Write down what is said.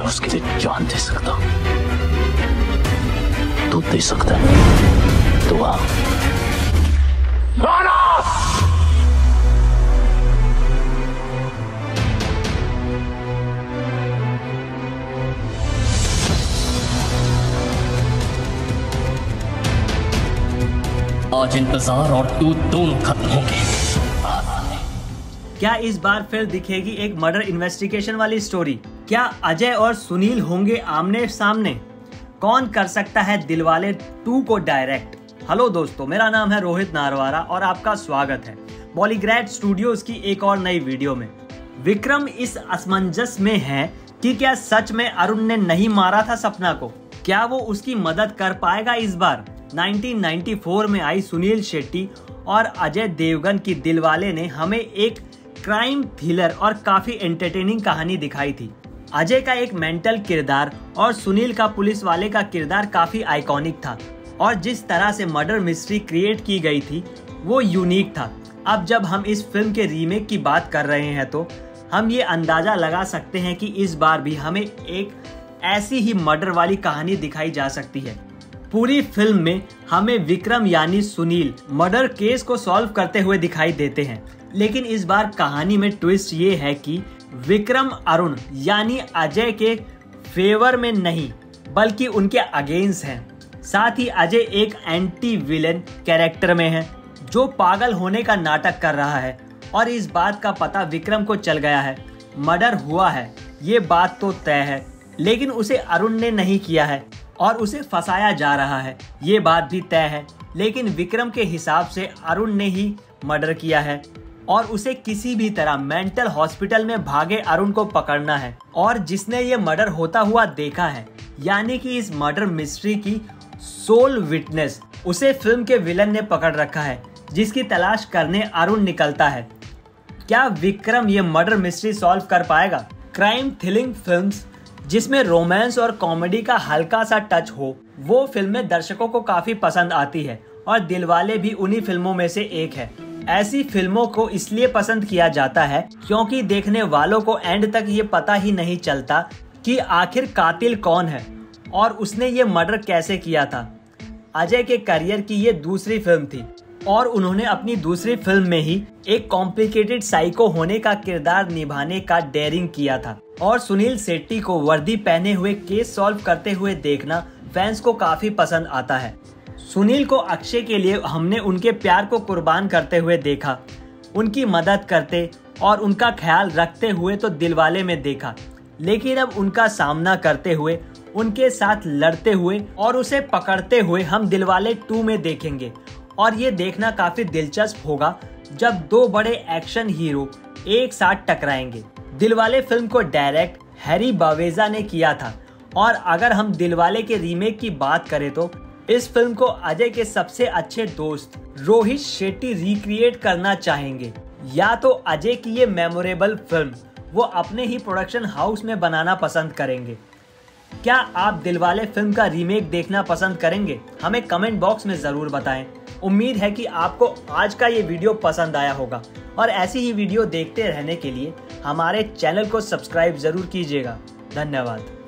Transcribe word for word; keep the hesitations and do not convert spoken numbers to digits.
उसके लिए जान दे सकता हूं। तू दे सकता है तो आ। आज इंतजार और तू दोनों खत्म होंगे। क्या इस बार फिर दिखेगी एक मर्डर इन्वेस्टिगेशन वाली स्टोरी? क्या अजय और सुनील होंगे आमने सामने? कौन कर सकता है दिलवाले टू को डायरेक्ट? हेलो दोस्तों, मेरा नाम है रोहित नारवारा और आपका स्वागत है बॉलीग्रैड स्टूडियोज की एक और नई वीडियो में। विक्रम इस असमंजस में है कि क्या सच में अरुण ने नहीं मारा था सपना को? क्या वो उसकी मदद कर पाएगा इस बार? नाइनटीन नाइंटी फोर में आई सुनील शेट्टी और अजय देवगन की दिलवाले ने हमें एक क्राइम थ्रिलर और काफी एंटरटेनिंग कहानी दिखाई थी। अजय का एक मेंटल किरदार और सुनील का पुलिस वाले का किरदार काफी आइकॉनिक था और जिस तरह से मर्डर मिस्ट्री क्रिएट की गई थी वो यूनिक था। अब जब हम इस फिल्म के रीमेक की बात कर रहे हैं तो हम ये अंदाजा लगा सकते हैं कि इस बार भी हमें एक ऐसी ही मर्डर वाली कहानी दिखाई जा सकती है। पूरी फिल्म में हमें विक्रम यानी सुनील मर्डर केस को सॉल्व करते हुए दिखाई देते हैं, लेकिन इस बार कहानी में ट्विस्ट ये है कि विक्रम अरुण यानी अजय के फेवर में नहीं बल्कि उनके अगेंस्ट हैं। साथ ही अजय एक एंटी विलेन कैरेक्टर में है जो पागल होने का नाटक कर रहा है और इस बात का पता विक्रम को चल गया है। मर्डर हुआ है ये बात तो तय है, लेकिन उसे अरुण ने नहीं किया है और उसे फंसाया जा रहा है ये बात भी तय है, लेकिन विक्रम के हिसाब से अरुण ने ही मर्डर किया है और उसे किसी भी तरह मेंटल हॉस्पिटल में भागे अरुण को पकड़ना है। और जिसने ये मर्डर होता हुआ देखा है यानी कि इस मर्डर मिस्ट्री की सोल विटनेस, उसे फिल्म के विलन ने पकड़ रखा है जिसकी तलाश करने अरुण निकलता है। क्या विक्रम ये मर्डर मिस्ट्री सॉल्व कर पाएगा? क्राइम थ्रिलिंग फिल्म्स जिसमें रोमांस और कॉमेडी का हल्का सा टच हो वो फिल्में दर्शकों को काफी पसंद आती है और दिलवाले भी उन्हीं फिल्मों में से एक है। ऐसी फिल्मों को इसलिए पसंद किया जाता है क्योंकि देखने वालों को एंड तक ये पता ही नहीं चलता कि आखिर कातिल कौन है और उसने ये मर्डर कैसे किया था। अजय के करियर की ये दूसरी फिल्म थी और उन्होंने अपनी दूसरी फिल्म में ही एक कॉम्प्लिकेटेड साइको होने का किरदार निभाने का डेयरिंग किया था और सुनील शेट्टी को वर्दी पहने हुए केस सॉल्व करते हुए देखना फैंस को काफी पसंद आता है। सुनील को अक्षय के लिए हमने उनके प्यार को कुर्बान करते हुए देखा, उनकी मदद करते और उनका ख्याल रखते हुए तो दिलवाले में देखा, लेकिन अब उनका सामना करते हुए, उनके साथ लड़ते हुए और उसे पकड़ते हुए हम दिलवाले टू में देखेंगे। और ये देखना काफी दिलचस्प होगा जब दो बड़े एक्शन हीरो एक साथ टकराएंगे। दिलवाले फिल्म को डायरेक्ट हैरी बावेजा ने किया था और अगर हम दिलवाले के रीमेक की बात करें तो इस फिल्म को अजय के सबसे अच्छे दोस्त रोहित शेट्टी रिक्रिएट करना चाहेंगे, या तो अजय की ये मेमोरेबल फिल्म वो अपने ही प्रोडक्शन हाउस में बनाना पसंद करेंगे। क्या आप दिलवाले फिल्म का रीमेक देखना पसंद करेंगे? हमें कमेंट बॉक्स में जरूर बताएं। उम्मीद है कि आपको आज का ये वीडियो पसंद आया होगा और ऐसी ही वीडियो देखते रहने के लिए हमारे चैनल को सब्सक्राइब जरूर कीजिएगा। धन्यवाद।